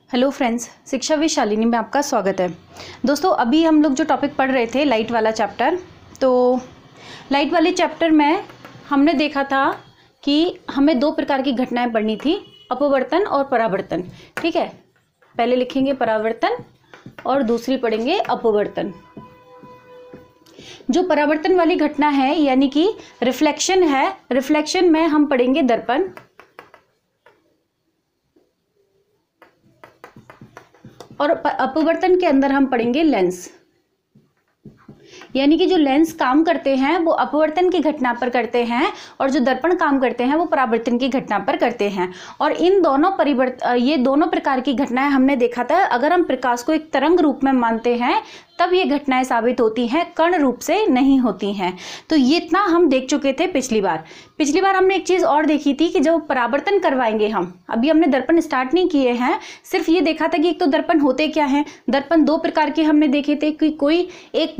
Hello friends, Shiksha with Shalini में आपका स्वागत है। दोस्तों, अभी हम लोग जो टॉपिक पढ़ रहे थे लाइट वाला चैप्टर, तो लाइट वाले चैप्टर में हमने देखा था कि हमें दो प्रकार की घटनाएं पढ़नी थी, अपवर्तन और परावर्तन। ठीक है, पहले लिखेंगे परावर्तन और दूसरी पढ़ेंगे अपवर्तन। जो परावर्तन वाली घटना है यानी कि रिफ्लेक्शन है, रिफ्लेक्शन में हम पढ़ेंगे दर्पण, और अपवर्तन के अंदर हम पढ़ेंगे लेंस। यानी कि जो लेंस काम करते हैं वो अपवर्तन की घटना पर करते हैं और जो दर्पण काम करते हैं वो परावर्तन की घटना पर करते हैं। और इन दोनों ये दोनों प्रकार की घटनाएं हमने देखा था, अगर हम प्रकाश को एक तरंग रूप में मानते हैं तब ये घटनाएं साबित होती हैं, कण रूप से नहीं होती हैं। तो ये इतना हम देख चुके थे पिछली बार हमने एक चीज और देखी थी कि जब परावर्तन करवाएंगे हम, अभी हमने दर्पण स्टार्ट नहीं किए हैं, सिर्फ ये देखा था कि एक तो दर्पण होते क्या हैं। दर्पण दो प्रकार के हमने देखे थे कि कोई एक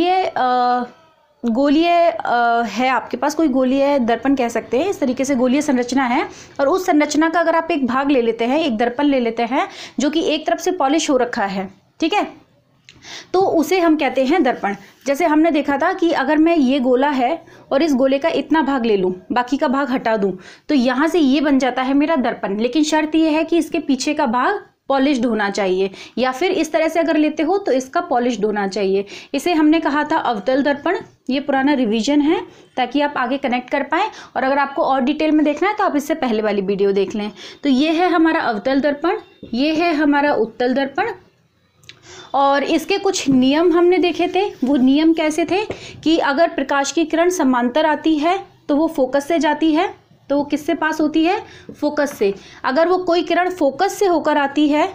गोलीय है, आपके पास कोई गोलीय दर्पण कह सकते हैं, इस तरीके से गोलीय संरचना है, और उस संरचना का अगर आप एक भाग ले लेते हैं, एक दर्पण ले लेते हैं जो कि एक तरफ से पॉलिश हो रखा है, ठीक है, तो उसे हम कहते हैं दर्पण। जैसे हमने देखा था कि अगर मैं ये गोला है और इस गोले का इतना भाग ले लूं, बाकी का भाग हटा दूं, तो यहां से ये बन जाता है मेरा दर्पण। लेकिन शर्त ये है कि इसके पीछे का भाग पॉलिश्ड होना चाहिए, या फिर इस तरह से अगर लेते हो तो इसका पॉलिश्ड होना चाहिए। इसे हमने कहा था अवतल दर्पण। ये पुराना रिवीजन है ताकि आप आगे कनेक्ट कर पाएं, और अगर आपको और डिटेल में देखना है तो आप इससे पहले वाली वीडियो देख लें। तो ये है हमारा अवतल दर्पण, ये है हमारा उत्तल दर्पण, और इसके कुछ नियम हमने देखे थे। वो नियम कैसे थे कि अगर प्रकाश की किरण समांतर आती है तो वो फोकस से जाती है, तो वो किससे पास होती है? फोकस से। अगर वो कोई किरण फोकस से होकर आती है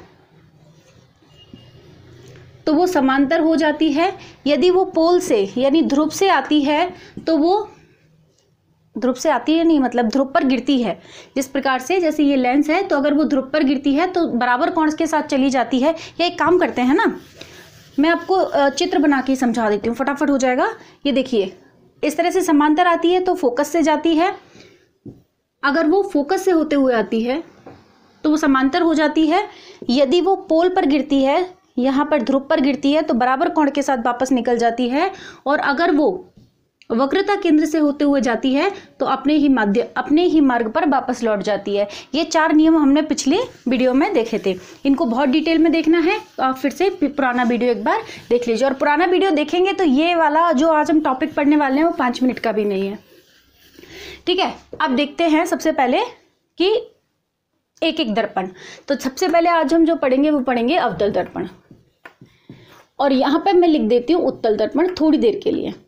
तो वो समांतर हो जाती है। यदि वो पोल से यानी ध्रुव से आती है तो वो ध्रुव से आती है नहीं, मतलब ध्रुव पर गिरती है। जिस प्रकार से जैसे ये लेंस है, तो अगर वो ध्रुव पर गिरती है तो बराबर कोण के साथ चली जाती है। या एक काम करते हैं ना, मैं आपको चित्र बना के समझा देती हूँ, फटाफट हो जाएगा। ये देखिए, इस तरह से समांतर आती है तो फोकस से जाती है। अगर वो फोकस से होते हुए आती है तो वो समांतर हो जाती है। यदि वो पोल पर गिरती है, यहाँ पर ध्रुव पर गिरती है, तो बराबर कोण के साथ वापस निकल जाती है। और अगर वो वक्रता केंद्र से होते हुए जाती है तो अपने ही मार्ग पर वापस लौट जाती है। ये चार नियम हमने पिछले वीडियो में देखे थे। इनको बहुत डिटेल में देखना है तो आप फिर से पुराना वीडियो एक बार देख लीजिए। और पुराना वीडियो देखेंगे तो ये वाला जो आज हम टॉपिक पढ़ने वाले हैं वो 5 मिनट का भी नहीं है, ठीक है। अब देखते हैं सबसे पहले कि एक एक दर्पण। तो सबसे पहले आज हम जो पढ़ेंगे वो पढ़ेंगे अवतल दर्पण, और यहाँ पर मैं लिख देती हूँ उत्तल दर्पण थोड़ी देर के लिए।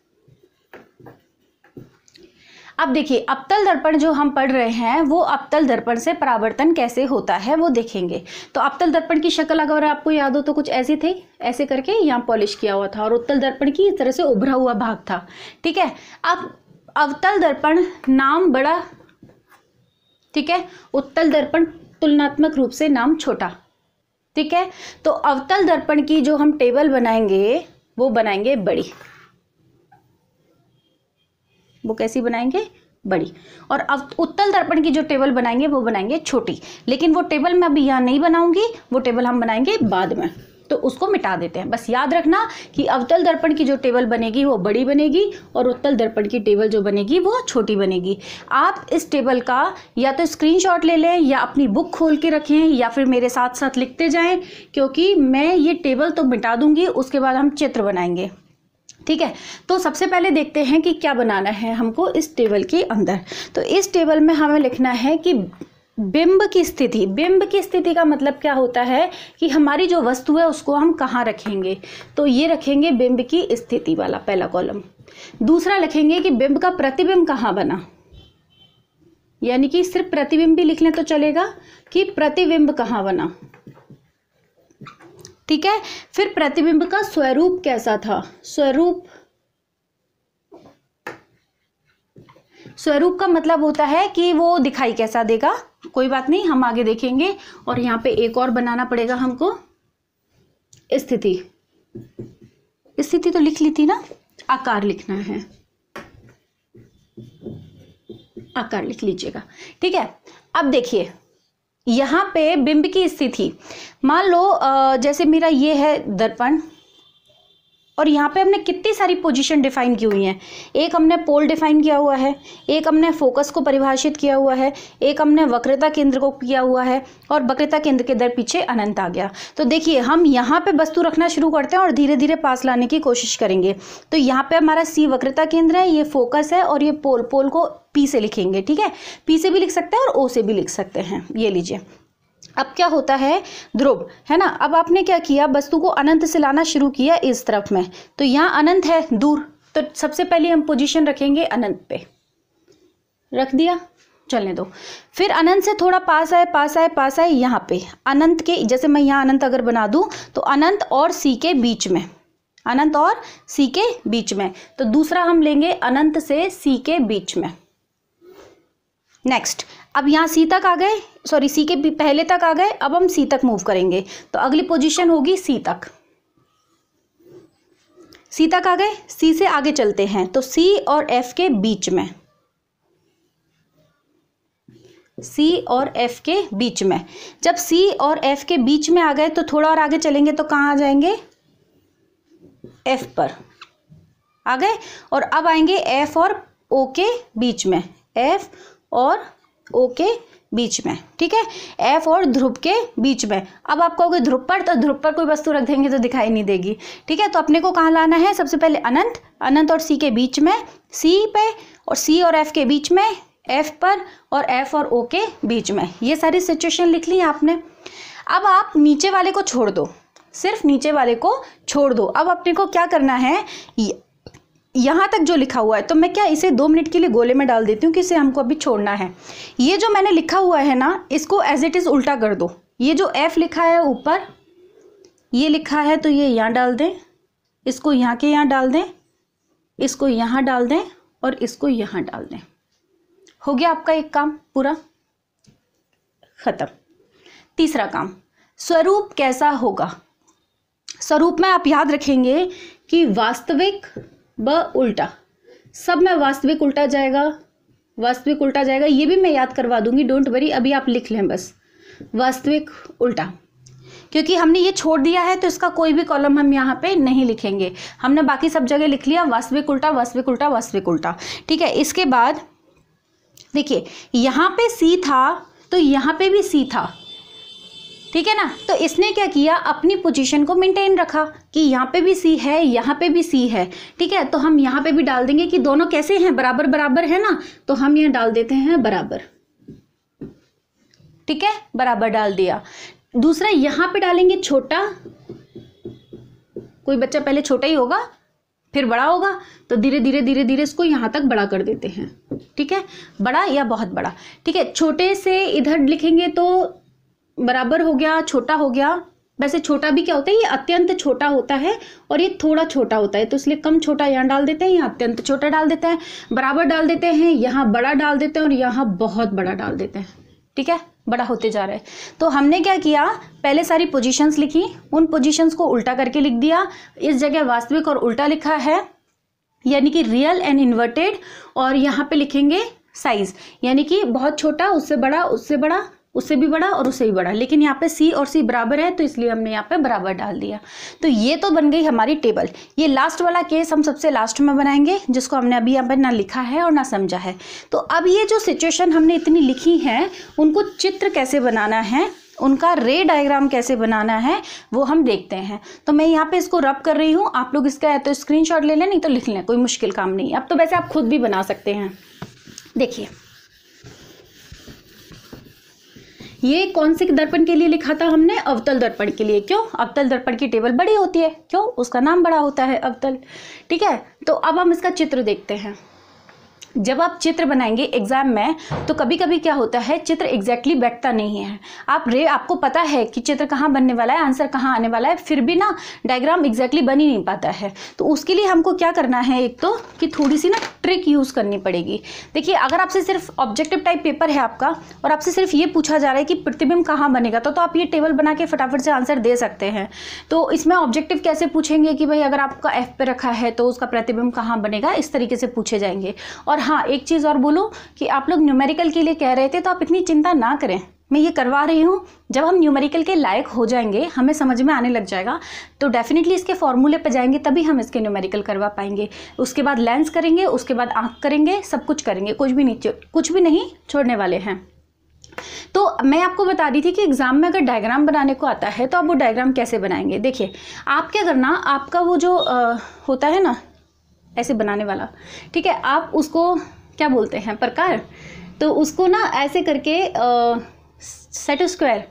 अब देखिए, अवतल दर्पण जो हम पढ़ रहे हैं वो अवतल दर्पण से परावर्तन कैसे होता है वो देखेंगे। तो अवतल दर्पण की शक्ल अगर आपको याद हो तो कुछ ऐसी थी, ऐसे करके यहाँ पॉलिश किया हुआ था, और उत्तल दर्पण की इस तरह से उभरा हुआ भाग था, ठीक है। अब अवतल दर्पण नाम बड़ा, ठीक है, उत्तल दर्पण तुलनात्मक रूप से नाम छोटा, ठीक है। तो अवतल दर्पण की जो हम टेबल बनाएंगे वो बनाएंगे बड़ी। वो कैसी बनाएंगे? बड़ी। और अब उत्तल दर्पण की जो टेबल बनाएंगे वो बनाएंगे छोटी। लेकिन वो टेबल मैं अभी यहाँ नहीं बनाऊंगी, वो टेबल हम बनाएंगे बाद में, तो उसको मिटा देते हैं। बस याद रखना कि अवतल दर्पण की जो टेबल बनेगी वो बड़ी बनेगी और उत्तल दर्पण की टेबल जो बनेगी वो छोटी बनेगी। आप इस टेबल का या तो स्क्रीनशॉट ले लें या अपनी बुक खोल के रखें या फिर मेरे साथ साथ लिखते जाएं, क्योंकि मैं ये टेबल तो मिटा दूंगी, उसके बाद हम चित्र बनाएंगे, ठीक है। तो सबसे पहले देखते हैं कि क्या बनाना है हमको इस टेबल के अंदर। तो इस टेबल में हमें लिखना है कि बिंब की स्थिति। बिंब की स्थिति का मतलब क्या होता है कि हमारी जो वस्तु है उसको हम कहाँ रखेंगे। तो ये रखेंगे बिंब की स्थिति वाला पहला कॉलम। दूसरा लिखेंगे कि बिंब का प्रतिबिंब कहाँ बना, यानी कि सिर्फ प्रतिबिंब भी लिख लें तो चलेगा कि प्रतिबिंब कहाँ बना, ठीक है। फिर प्रतिबिंब का स्वरूप कैसा था। स्वरूप का मतलब होता है कि वो दिखाई कैसा देगा। कोई बात नहीं, हम आगे देखेंगे। और यहाँ पे एक और बनाना पड़ेगा हमको, स्थिति। स्थिति तो लिख ली थी ना, आकार लिखना है, आकार लिख लीजिएगा, ठीक है। अब देखिए, यहाँ पे बिंब की स्थिति, मान लो जैसे मेरा ये है दर्पण और यहाँ पे हमने कितनी सारी पोजीशन डिफाइन की हुई हैं। एक हमने पोल डिफाइन किया हुआ है, एक हमने फोकस को परिभाषित किया हुआ है, एक हमने वक्रता केंद्र को किया हुआ है और वक्रता केंद्र के दर पीछे अनंत आ गया। तो देखिए हम यहाँ पे वस्तु रखना शुरू करते हैं और धीरे धीरे पास लाने की कोशिश करेंगे। तो यहाँ पे हमारा सी वक्रता केंद्र है, ये फोकस है और ये पोल, पोल को पी से लिखेंगे, ठीक है। पी से भी लिख सकते हैं और ओ से भी लिख सकते हैं। ये लीजिए, अब क्या होता है, ध्रुव है ना। अब आपने क्या किया, वस्तु को अनंत से लाना शुरू किया इस तरफ में, तो यहाँ अनंत है दूर, तो सबसे पहले हम पोजीशन रखेंगे अनंत पे, रख दिया, चलने दो। फिर अनंत से थोड़ा पास आए, पास आए, पास आए, यहाँ पे अनंत के, जैसे मैं यहाँ अनंत अगर बना दूं तो अनंत और सी के बीच में, अनंत और सी के बीच में, तो दूसरा हम लेंगे अनंत से सी के बीच में। नेक्स्ट, अब यहाँ सी तक आ गए, सॉरी सी के पहले तक आ गए, अब हम सी तक मूव करेंगे, तो अगली पोजीशन होगी सी तक। सी तक आ गए, सी से आगे चलते हैं, तो सी और एफ के बीच में, सी और एफ के बीच में। जब सी और एफ के बीच में आ गए तो थोड़ा और आगे चलेंगे तो कहाँ आ जाएंगे, एफ पर आ गए, और अब आएंगे एफ और ओ के बीच में, एफ और ओ के बीच में, ठीक है, एफ और ध्रुव के बीच में। अब आप कहोगे ध्रुव पर, तो ध्रुव पर कोई वस्तु रख देंगे तो दिखाई नहीं देगी, ठीक है। तो अपने को कहाँ लाना है, सबसे पहले अनंत, अनंत और सी के बीच में, सी पे, और सी और एफ के बीच में, एफ पर, और एफ और ओ के बीच में। ये सारी सिचुएशन लिख ली आपने। अब आप नीचे वाले को छोड़ दो, सिर्फ नीचे वाले को छोड़ दो। अब अपने को क्या करना है, यहाँ तक जो लिखा हुआ है, तो मैं क्या इसे 2 मिनट के लिए गोले में डाल देती हूँ कि इसे हमको अभी छोड़ना है। ये जो मैंने लिखा हुआ है ना, इसको एज इट इज़ उल्टा कर दो। ये जो एफ लिखा है ऊपर, ये लिखा है, तो ये यहाँ डाल दें, इसको यहाँ के यहाँ डाल दें, इसको यहाँ डाल दें और इसको यहाँ डाल दें। हो गया आपका एक काम पूरा खत्म। तीसरा काम, स्वरूप कैसा होगा। स्वरूप में आप याद रखेंगे कि वास्तविक ब उल्टा, सब में वास्तविक उल्टा जाएगा, वास्तविक उल्टा जाएगा, ये भी मैं याद करवा दूंगी, डोंट वरी, अभी आप लिख लें बस वास्तविक उल्टा। क्योंकि हमने ये छोड़ दिया है तो इसका कोई भी कॉलम हम यहाँ पे नहीं लिखेंगे, हमने बाकी सब जगह लिख लिया वास्तविक उल्टा, वास्तविक उल्टा, वास्तविक उल्टा, ठीक है। इसके बाद देखिए यहाँ पे सी था तो यहाँ पे भी सी था, ठीक है ना। तो इसने क्या किया, अपनी पोजीशन को मेंटेन रखा कि यहाँ पे भी सी है, यहाँ पे भी सी है, ठीक है। तो हम यहाँ पे भी डाल देंगे कि दोनों कैसे हैं, बराबर बराबर है ना, तो हम यहाँ डाल देते हैं बराबर, ठीक है, बराबर डाल दिया। दूसरा यहाँ पे डालेंगे छोटा, कोई बच्चा पहले छोटा ही होगा फिर बड़ा होगा, तो धीरे धीरे धीरे धीरे इसको यहाँ तक बड़ा कर देते हैं, ठीक है, बड़ा या बहुत बड़ा, ठीक है। छोटे से इधर लिखेंगे तो बराबर हो गया, छोटा हो गया। वैसे छोटा भी क्या होता है, ये अत्यंत छोटा होता है और ये थोड़ा छोटा होता है, तो इसलिए कम छोटा यहाँ डाल देते हैं, यहाँ अत्यंत छोटा डाल देते हैं, बराबर डाल देते हैं, यहाँ बड़ा डाल देते हैं और यहाँ बहुत बड़ा डाल देते हैं, ठीक है, बड़ा होते जा रहा है। तो हमने क्या किया, पहले सारी पोजीशंस लिखी, उन पोजीशंस को उल्टा करके लिख दिया। इस जगह वास्तविक और उल्टा लिखा है, यानी कि रियल एंड इन्वर्टेड, और यहाँ पे लिखेंगे साइज, यानी कि बहुत छोटा, उससे बड़ा, उससे बड़ा, उससे भी बड़ा और उससे भी बड़ा, लेकिन यहाँ पे सी और सी बराबर है तो इसलिए हमने यहाँ पे बराबर डाल दिया। तो ये तो बन गई हमारी टेबल। ये लास्ट वाला केस हम सबसे लास्ट में बनाएंगे, जिसको हमने अभी यहाँ पर ना लिखा है और ना समझा है। तो अब ये जो सिचुएशन हमने इतनी लिखी है, उनको चित्र कैसे बनाना है, उनका रे डायग्राम कैसे बनाना है, वो हम देखते हैं। तो मैं यहाँ पे इसको रब कर रही हूँ, आप लोग इसका तो स्क्रीनशॉट ले लें, नहीं तो लिख लें, कोई मुश्किल काम नहीं। अब तो वैसे आप खुद भी बना सकते हैं। देखिए ये कौन से दर्पण के लिए लिखा था हमने, अवतल दर्पण के लिए। क्यों, अवतल दर्पण की टेबल बड़ी होती है, क्यों, उसका नाम बड़ा होता है अवतल, ठीक है। तो अब हम इसका चित्र देखते हैं। जब आप चित्र बनाएंगे एग्जाम में तो कभी कभी क्या होता है, चित्र एग्जैक्टली बैठता नहीं है। आपको पता है कि चित्र कहाँ बनने वाला है, आंसर कहाँ आने वाला है, फिर भी ना डायग्राम एग्जैक्टली बन ही नहीं पाता है। तो उसके लिए हमको क्या करना है, एक तो कि थोड़ी सी ना ट्रिक यूज़ करनी पड़ेगी। देखिए अगर आपसे सिर्फ ऑब्जेक्टिव टाइप पेपर है आपका और आपसे सिर्फ ये पूछा जा रहा है कि प्रतिबिंब कहाँ बनेगा, तो आप ये टेबल बना के फटाफट से आंसर दे सकते हैं। तो इसमें ऑब्जेक्टिव कैसे पूछेंगे कि भाई अगर आपका एफ पे रखा है तो उसका प्रतिबिंब कहाँ बनेगा, इस तरीके से पूछे जाएंगे। और हाँ, एक चीज़ और बोलूँ कि आप लोग न्यूमेरिकल के लिए कह रहे थे, तो आप इतनी चिंता ना करें, मैं ये करवा रही हूँ। जब हम न्यूमेरिकल के लायक हो जाएंगे, हमें समझ में आने लग जाएगा, तो डेफिनेटली इसके फॉर्मूले पे जाएंगे, तभी हम इसके न्यूमेरिकल करवा पाएंगे। उसके बाद लेंस करेंगे, उसके बाद आँख करेंगे, सब कुछ करेंगे, कुछ भी नहीं छोड़ने वाले हैं। तो मैं आपको बता रही थी कि एग्जाम में अगर डायग्राम बनाने को आता है तो आप वो डायग्राम कैसे बनाएंगे। देखिए, आप क्या करना, आपका वो जो होता है ना ऐसे बनाने वाला, ठीक है, आप उसको क्या बोलते हैं, प्रकार, तो उसको ना ऐसे करके सेट स्क्वायर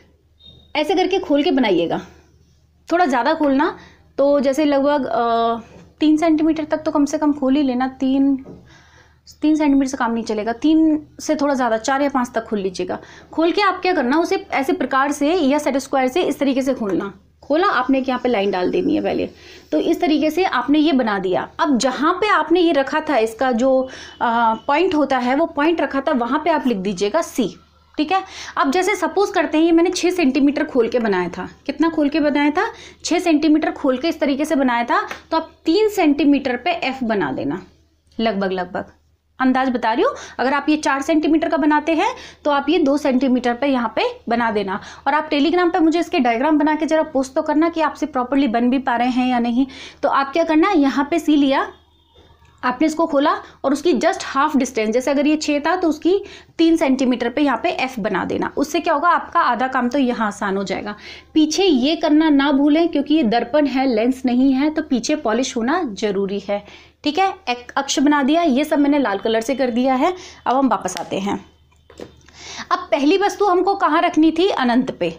ऐसे करके खोल के बनाइएगा। थोड़ा ज़्यादा खोलना, तो जैसे लगभग 3 सेंटीमीटर तक तो कम से कम खोल ही लेना। 3 सेंटीमीटर से काम नहीं चलेगा, 3 से थोड़ा ज़्यादा 4 या 5 तक खोल लीजिएगा। खोल के आप क्या करना, उसे ऐसे प्रकार से या सेट स्क्वायर से इस तरीके से खोलना। खोला आपने, यहाँ पे लाइन डाल देनी है पहले, तो इस तरीके से आपने ये बना दिया। अब जहाँ पे आपने ये रखा था, इसका जो पॉइंट होता है वो पॉइंट रखा था, वहाँ पे आप लिख दीजिएगा C, ठीक है। अब जैसे सपोज करते हैं ये मैंने 6 सेंटीमीटर खोल के बनाया था। कितना खोल के बनाया था? 6 सेंटीमीटर खोल के इस तरीके से बनाया था। तो आप 3 सेंटीमीटर पे F बना देना, लगभग अंदाज बता रही हूँ। अगर आप ये 4 सेंटीमीटर का बनाते हैं तो आप ये 2 सेंटीमीटर पे यहाँ पे बना देना। और आप टेलीग्राम पे मुझे इसके डायग्राम बना के जरा पोस्ट तो करना कि आपसे प्रॉपर्ली बन भी पा रहे हैं या नहीं। तो आप क्या करना, यहाँ पे C लिया आपने, इसको खोला और उसकी जस्ट हाफ डिस्टेंस, जैसे अगर ये 6 था तो उसकी 3 सेंटीमीटर पे यहाँ पे F बना देना। उससे क्या होगा, आपका आधा काम तो यहाँ आसान हो जाएगा। पीछे ये करना ना भूलें, क्योंकि ये दर्पण है, लेंस नहीं है, तो पीछे पॉलिश होना जरूरी है, ठीक है। एक अक्ष बना दिया, ये सब मैंने लाल कलर से कर दिया है। अब हम वापस आते हैं। अब पहली वस्तु हमको कहाँ रखनी थी? अनंत पे।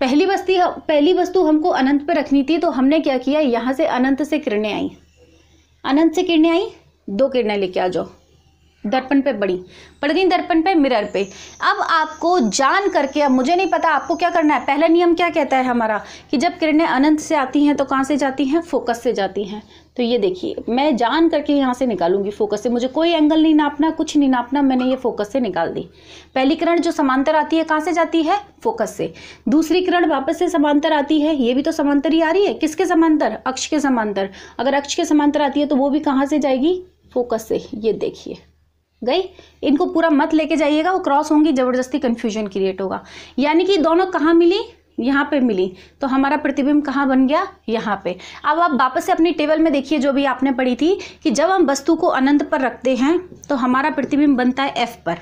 पहली वस्तु हमको अनंत पे रखनी थी, तो हमने क्या किया, यहाँ से अनंत से किरणें आई, अनंत से किरणें आई, 2 किरणें लेके आ जाओ, दर्पण पे पड़ गई दर्पण पे, मिरर पे। अब आपको जान करके, अब मुझे नहीं पता आपको क्या करना है। पहला नियम क्या कहता है हमारा, कि जब किरणें अनंत से आती हैं तो कहाँ से जाती हैं? फोकस से जाती हैं। तो ये देखिए, मैं जान करके यहाँ से निकालूंगी फोकस से, मुझे कोई एंगल नहीं नापना, कुछ नहीं नापना, मैंने ये फोकस से निकाल दी। पहली किरण जो समांतर आती है कहाँ से जाती है? फोकस से। दूसरी किरण वापस से समांतर आती है, ये भी तो समांतर ही आ रही है। किसके समांतर? अक्ष के समांतर। अगर अक्ष के समांतर आती है तो वो भी कहाँ से जाएगी? फोकस से। ये देखिए गई। इनको पूरा मत लेके जाइएगा, वो क्रॉस होंगी, जबरदस्ती कंफ्यूजन क्रिएट होगा। यानी कि दोनों कहाँ मिली? यहाँ पे मिली, तो हमारा प्रतिबिंब कहाँ बन गया? यहाँ पे। अब आप वापस से अपनी टेबल में देखिए, जो भी आपने पढ़ी थी कि जब हम वस्तु को अनंत पर रखते हैं तो हमारा प्रतिबिंब बनता है F पर।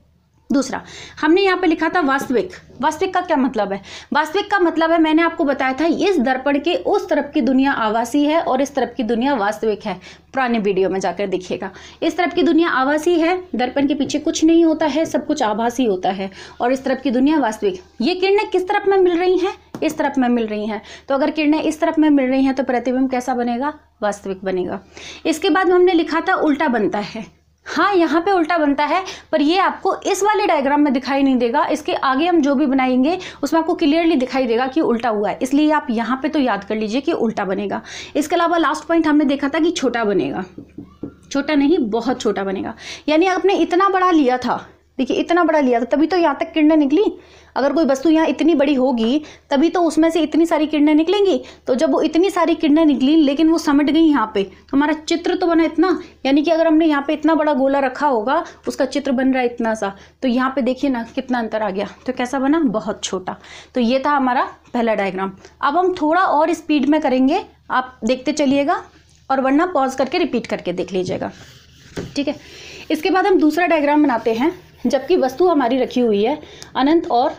दूसरा हमने यहाँ पे लिखा था वास्तविक। वास्तविक का क्या मतलब है? वास्तविक का मतलब है, मैंने आपको बताया था, इस दर्पण के उस तरफ की दुनिया आभासी है और इस तरफ की दुनिया वास्तविक है। पुराने वीडियो में जाकर देखिएगा। इस तरफ की दुनिया आभासी है, दर्पण के पीछे कुछ नहीं होता है, सब कुछ आभासी होता है, और इस तरफ की दुनिया वास्तविक। ये किरणें किस तरफ में मिल रही हैं? इस तरफ में मिल रही हैं। तो अगर किरणें इस तरफ में मिल रही हैं तो प्रतिबिंब कैसा बनेगा? वास्तविक बनेगा। इसके बाद हमने लिखा था उल्टा बनता है। हाँ, यहाँ पे उल्टा बनता है, पर ये आपको इस वाले डायग्राम में दिखाई नहीं देगा। इसके आगे हम जो भी बनाएंगे उसमें आपको क्लियरली दिखाई देगा कि उल्टा हुआ है, इसलिए आप यहाँ पे तो याद कर लीजिए कि उल्टा बनेगा। इसके अलावा लास्ट पॉइंट हमने देखा था कि छोटा बनेगा। छोटा नहीं, बहुत छोटा बनेगा। यानी आपने इतना बड़ा लिया था, देखिए इतना बड़ा लिया था, तभी तो यहाँ तक किरणें निकली। अगर कोई वस्तु यहाँ इतनी बड़ी होगी तभी तो उसमें से इतनी सारी किरणें निकलेंगी। तो जब वो इतनी सारी किरणें निकली लेकिन वो समट गई यहाँ पे, तो हमारा चित्र तो बना इतना। यानी कि अगर हमने यहाँ पे इतना बड़ा गोला रखा होगा, उसका चित्र बन रहा है इतना सा, तो यहाँ पे देखिए ना कितना अंतर आ गया। तो कैसा बना? बहुत छोटा। तो ये था हमारा पहला डायग्राम। अब हम थोड़ा और स्पीड में करेंगे, आप देखते चलिएगा, और वरना पॉज करके रिपीट करके देख लीजिएगा, ठीक है। इसके बाद हम दूसरा डायग्राम बनाते हैं, जबकि वस्तु हमारी रखी हुई है अनंत और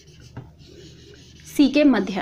C के मध्य,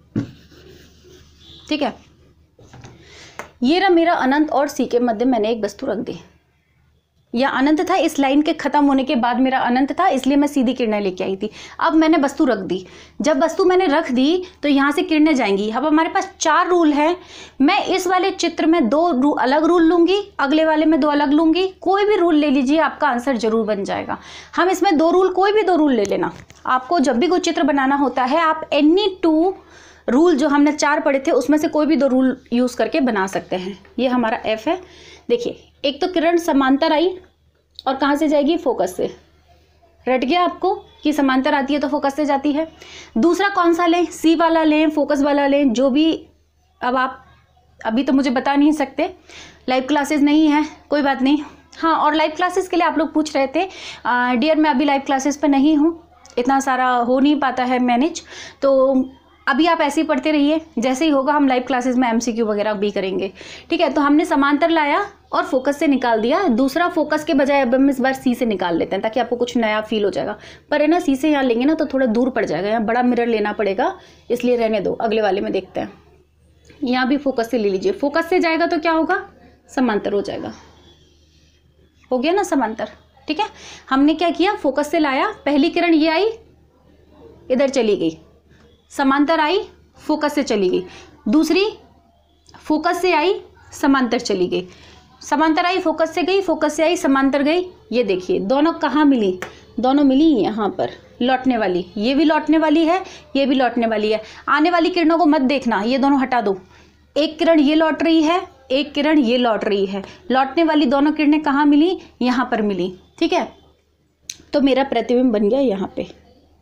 ठीक है। ये रहा मेरा अनंत और C के मध्य, मैंने एक वस्तु रख दी। या अनंत था, इस लाइन के खत्म होने के बाद मेरा अनंत था, इसलिए मैं सीधी किरणें लेके आई थी। अब मैंने वस्तु रख दी। जब वस्तु मैंने रख दी तो यहाँ से किरणें जाएंगी। अब हमारे पास 4 रूल हैं। मैं इस वाले चित्र में 2 अलग रूल लूंगी, अगले वाले में 2 अलग लूंगी। कोई भी रूल ले लीजिए, आपका आंसर जरूर बन जाएगा। हम इसमें 2 रूल, कोई भी 2 रूल ले लेना। आपको जब भी कोई चित्र बनाना होता है, आप एनी 2 रूल जो हमने 4 पढ़े थे उसमें से कोई भी 2 रूल यूज करके बना सकते हैं। ये हमारा F है। देखिए, एक तो किरण समांतर आई और कहाँ से जाएगी? फोकस से। रट गया आपको कि समांतर आती है तो फोकस से जाती है। दूसरा कौन सा लें? C वाला लें, फोकस वाला लें, जो भी। अब आप अभी तो मुझे बता नहीं सकते, लाइव क्लासेस नहीं है, कोई बात नहीं। हाँ, और लाइव क्लासेस के लिए आप लोग पूछ रहे थे, डियर मैं अभी लाइव क्लासेस पे नहीं हूँ, इतना सारा हो नहीं पाता है मैनेज, तो अभी आप ऐसे ही पढ़ते रहिए, जैसे ही होगा हम लाइव क्लासेस में MCQ वगैरह भी करेंगे, ठीक है। तो हमने समांतर लाया और फोकस से निकाल दिया। दूसरा फोकस के बजाय अब हम इस बार C से निकाल लेते हैं ताकि आपको कुछ नया फील हो जाएगा। पर है ना, C से यहाँ लेंगे ना तो थोड़ा दूर पड़ जाएगा, यहाँ बड़ा मिरर लेना पड़ेगा, इसलिए रहने दो, अगले वाले में देखते हैं। यहाँ भी फोकस से ले लीजिए, फोकस से जाएगा तो क्या होगा, समांतर हो जाएगा। हो गया ना समांतर, ठीक है। हमने क्या किया, फोकस से लाया, पहली किरण ये आई, इधर चली गई, समांतर आई, फोकस से चली गई। दूसरी फोकस से आई, समांतर चली गई, समांतर आई, फोकस से गई, फोकस से आई, समांतर गई। ये देखिए दोनों कहाँ मिली, दोनों मिली यहाँ पर, लौटने वाली, ये भी लौटने वाली है, ये भी लौटने वाली है। आने वाली किरणों को मत देखना, ये दोनों हटा दो। एक किरण ये लौट रही है, एक किरण ये लौट रही है, लौटने वाली दोनों किरणें कहाँ मिली, यहाँ पर मिली, ठीक है। तो मेरा प्रतिबिंब बन गया यहाँ पे,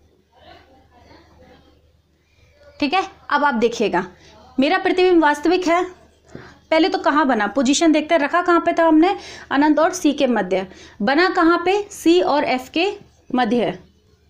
ठीक है। अब आप देखिएगा मेरा प्रतिबिंब वास्तविक है। पहले तो कहाँ बना, पोजीशन देखते हैं, रखा कहाँ पे था हमने, अनंत और C के मध्य। बना कहाँ पे, C और F के मध्य है,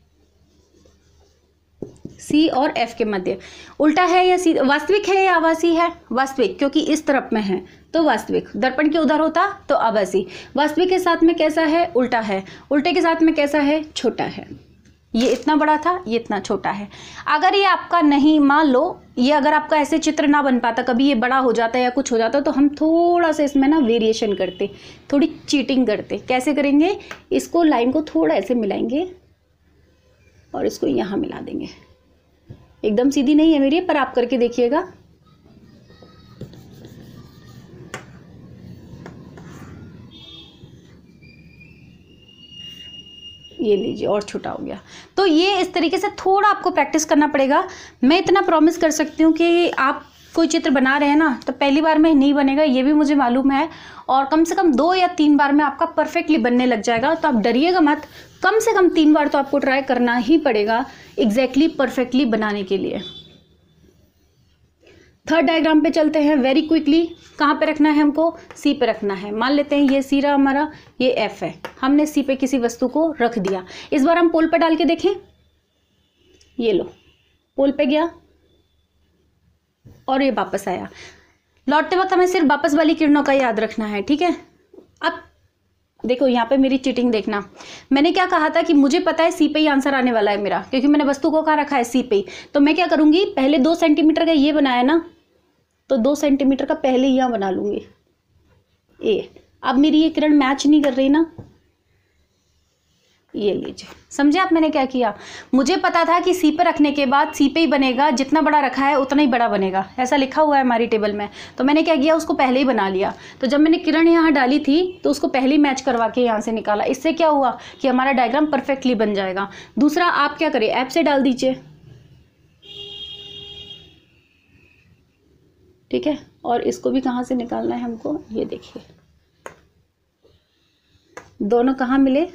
C और F के मध्य। उल्टा है या वास्तविक है या आभासी है, वास्तविक, क्योंकि इस तरफ में है तो वास्तविक। दर्पण के उधर होता तो आभासी। वास्तविक के साथ में कैसा है, उल्टा है। उल्टे के साथ में कैसा है, छोटा है। ये इतना बड़ा था, ये इतना छोटा है। अगर ये आपका नहीं, मान लो ये अगर आपका ऐसे चित्र ना बन पाता, कभी ये बड़ा हो जाता है या कुछ हो जाता तो हम थोड़ा सा इसमें ना वेरिएशन करते, थोड़ी चीटिंग करते। कैसे करेंगे, इसको लाइन को थोड़ा ऐसे मिलाएंगे और इसको यहाँ मिला देंगे। एकदम सीधी नहीं है मेरी, पर आप करके देखिएगा। ये लीजिए, और छोटा हो गया। तो ये इस तरीके से थोड़ा आपको प्रैक्टिस करना पड़ेगा। मैं इतना प्रॉमिस कर सकती हूँ कि आप कोई चित्र बना रहे हैं ना, तो पहली बार में नहीं बनेगा, ये भी मुझे मालूम है, और कम से कम 2 या 3 बार में आपका परफेक्टली बनने लग जाएगा। तो आप डरिएगा मत, कम से कम 3 बार तो आपको ट्राई करना ही पड़ेगा एग्जैक्टली परफेक्टली बनाने के लिए। थर्ड डायग्राम पे चलते हैं वेरी क्विकली। कहाँ पे रखना है हमको, C पे रखना है। मान लेते हैं ये C रहा हमारा, ये F है, हमने C पे किसी वस्तु को रख दिया। इस बार हम पोल पे डाल के देखें, ये लो, पोल पे गया और ये वापस आया। लौटते वक्त हमें सिर्फ वापस वाली किरणों का याद रखना है, ठीक है। अब देखो यहाँ पे मेरी चीटिंग देखना, मैंने क्या कहा था कि मुझे पता है C पे ही आंसर आने वाला है मेरा, क्योंकि मैंने वस्तु को कहाँ रखा है, C पे ही। तो मैं क्या करूँगी, पहले 2 सेंटीमीटर का ये बनाया ना, तो 2 सेंटीमीटर का पहले यहाँ बना लूँगी ए। अब मेरी ये किरण मैच नहीं कर रही ना, ये लीजिए, समझे आप मैंने क्या किया। मुझे पता था कि C पे रखने के बाद C पे ही बनेगा, जितना बड़ा रखा है उतना ही बड़ा बनेगा, ऐसा लिखा हुआ है हमारी टेबल में। तो मैंने क्या किया, उसको पहले ही बना लिया। तो जब मैंने किरण यहाँ डाली थी तो उसको पहले ही मैच करवा के यहाँ से निकाला। इससे क्या हुआ कि हमारा डायग्राम परफेक्टली बन जाएगा। दूसरा आप क्या करें, ऐप से डाल दीजिए, ठीक है। और इसको भी कहाँ से निकालना है हमको, ये देखिए, दोनों कहाँ मिले,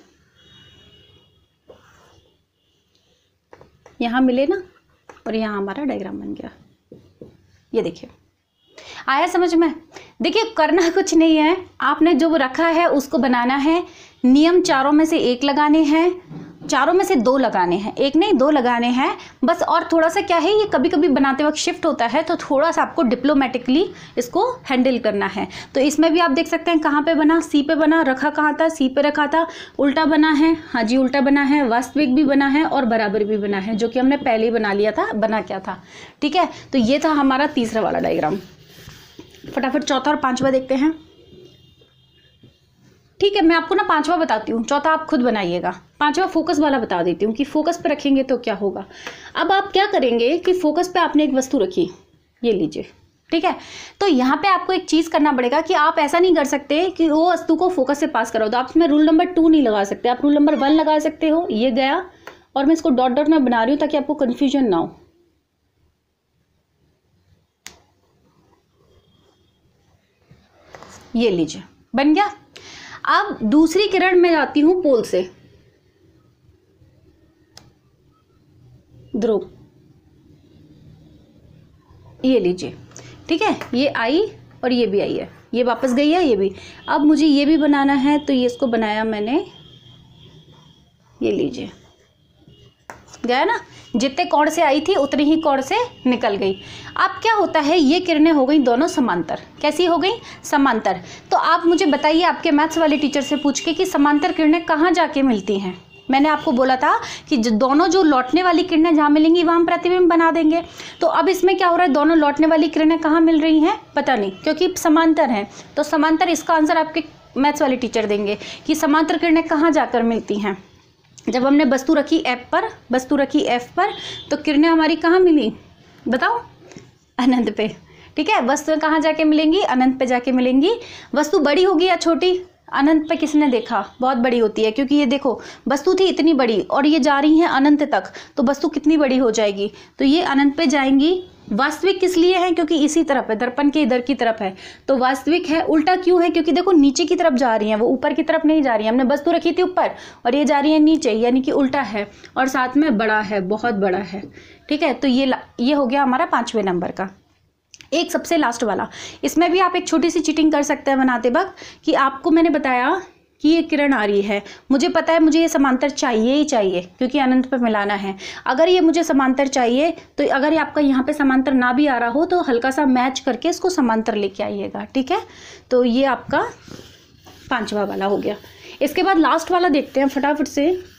यहाँ मिले ना, और यहाँ हमारा डायग्राम बन गया। ये देखिए, आया समझ में। देखिए करना कुछ नहीं है, आपने जो रखा है उसको बनाना है। नियम चारों में से एक लगाने हैं, चारों में से 2 लगाने हैं, एक नहीं 2 लगाने हैं बस। और थोड़ा सा क्या है, ये कभी कभी बनाते वक्त शिफ्ट होता है, तो थोड़ा सा आपको डिप्लोमेटिकली इसको हैंडल करना है। तो इसमें भी आप देख सकते हैं कहाँ पे बना, C पे बना, रखा कहाँ था, C पे रखा था। उल्टा बना है, हाँ जी उल्टा बना है, वास्तविक भी बना है और बराबर भी बना है, जो कि हमने पहले ही बना लिया था। बना क्या था, ठीक है। तो ये था हमारा तीसरा वाला डायग्राम। फटाफट चौथा और 5वां देखते हैं, ठीक है। मैं आपको ना 5वां बताती हूँ, चौथा आप खुद बनाइएगा। 5वां फोकस वाला बता देती हूँ कि फोकस पे रखेंगे तो क्या होगा। अब आप क्या करेंगे कि फोकस पे आपने एक वस्तु रखी, ये लीजिए, ठीक है। तो यहाँ पे आपको एक चीज़ करना पड़ेगा कि आप ऐसा नहीं कर सकते कि वो वस्तु को फोकस से पास करो। तो आप इसमें रूल नंबर 2 नहीं लगा सकते, आप रूल नंबर 1 लगा सकते हो। ये गया, और मैं इसको डॉट डॉट में बना रही हूँ ताकि आपको कन्फ्यूजन ना हो। ये लीजिए, बन गया। अब दूसरी किरण में जाती हूं पोल से, ध्रुव, ये लीजिए, ठीक है। ये आई और ये भी आई है, ये वापस गई है, ये भी। अब मुझे ये भी बनाना है, तो ये इसको बनाया मैंने, ये लीजिए, गया ना, जितने कोण से आई थी उतनी ही कोण से निकल गई। अब क्या होता है, ये किरणें हो गई दोनों समांतर। कैसी हो गई? समांतर। तो आप मुझे बताइए आपके मैथ्स वाले टीचर से पूछ के कि समांतर किरणें कहाँ जाके मिलती हैं। मैंने आपको बोला था कि दोनों जो लौटने वाली किरणें जहाँ मिलेंगी वहाँ हम प्रतिबिंब बना देंगे। तो अब इसमें क्या हो रहा है, दोनों लौटने वाली किरणें कहाँ मिल रही हैं पता नहीं, क्योंकि समांतर हैं। तो समांतर, इसका आंसर आपके मैथ्स वाले टीचर देंगे कि समांतर किरणें कहाँ जाकर मिलती हैं। जब हमने वस्तु रखी एफ पर, तो किरणें हमारी कहाँ मिली बताओ? अनंत पे। ठीक है, वस्तु कहाँ जाके मिलेंगी? अनंत पे जाके मिलेंगी। वस्तु बड़ी होगी या छोटी? अनंत पे किसने देखा? बहुत बड़ी होती है, क्योंकि ये देखो वस्तु थी इतनी बड़ी और ये जा रही है अनंत तक, तो वस्तु कितनी बड़ी हो जाएगी? तो ये अनंत पे जाएंगी। वास्तविक किस लिए है? क्योंकि इसी तरफ है, दर्पण के इधर की तरफ है, तो वास्तविक है। उल्टा क्यों है? क्योंकि देखो नीचे की तरफ जा रही है, वो ऊपर की तरफ नहीं जा रही है। हमने वस्तु रखी थी ऊपर और ये जा रही है नीचे, यानी कि उल्टा है, और साथ में बड़ा है, बहुत बड़ा है। ठीक है, तो ये हो गया हमारा 5वें नंबर का। एक सबसे लास्ट वाला, इसमें भी आप एक छोटी सी चीटिंग कर सकते हैं बनाते वक्त, कि आपको मैंने बताया कि ये किरण आ रही है, मुझे पता है मुझे ये समांतर चाहिए ही चाहिए, क्योंकि अनंत पर मिलाना है। अगर ये मुझे समांतर चाहिए, तो अगर आपका यहाँ पे समांतर ना भी आ रहा हो, तो हल्का सा मैच करके इसको समांतर लेके आइएगा। ठीक है, तो ये आपका 5वां वाला हो गया। इसके बाद लास्ट वाला देखते हैं फटाफट से।